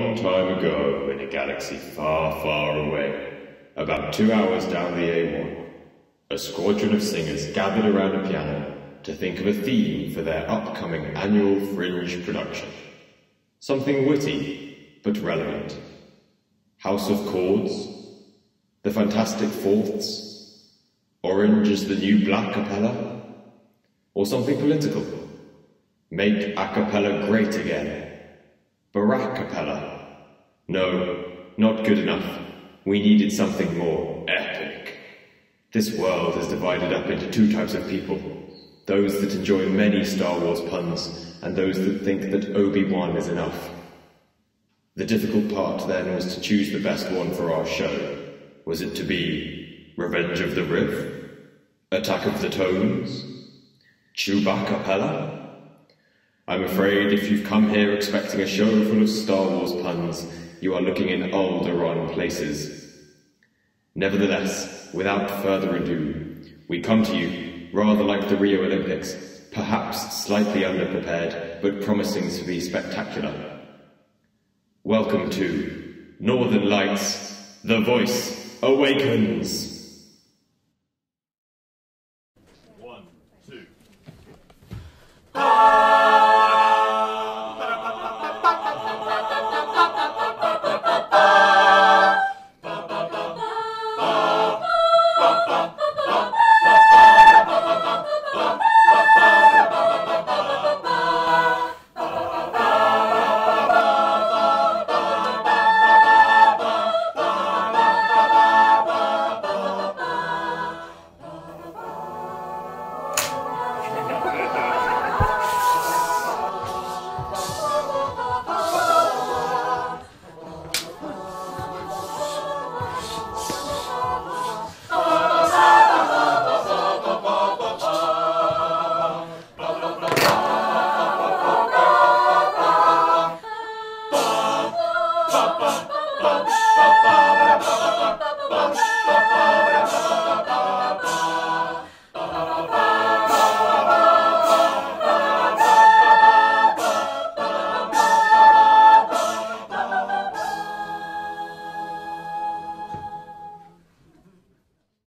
long time ago, in a galaxy far, far away, about 2 hours down the A1, a squadron of singers gathered around a piano to think of a theme for their upcoming annual Fringe production. Something witty, but relevant. House of Chords? The Fantastic Fourths? Orange is the New Black Capella? Or something political? Make a cappella great again. Barack Capella? No, not good enough. We needed something more epic. This world is divided up into two types of people. Those that enjoy many Star Wars puns, and those that think that Obi-Wan is enough. The difficult part then was to choose the best one for our show. Was it to be Revenge of the Riff? Attack of the Tones? Chewbacca-pella? I'm afraid if you've come here expecting a show full of Star Wars puns, you are looking in Alderaan places. Nevertheless, without further ado, we come to you rather like the Rio Olympics, perhaps slightly underprepared, but promising to be spectacular. Welcome to Northern Lights, The Voice Awakens! 1, 2.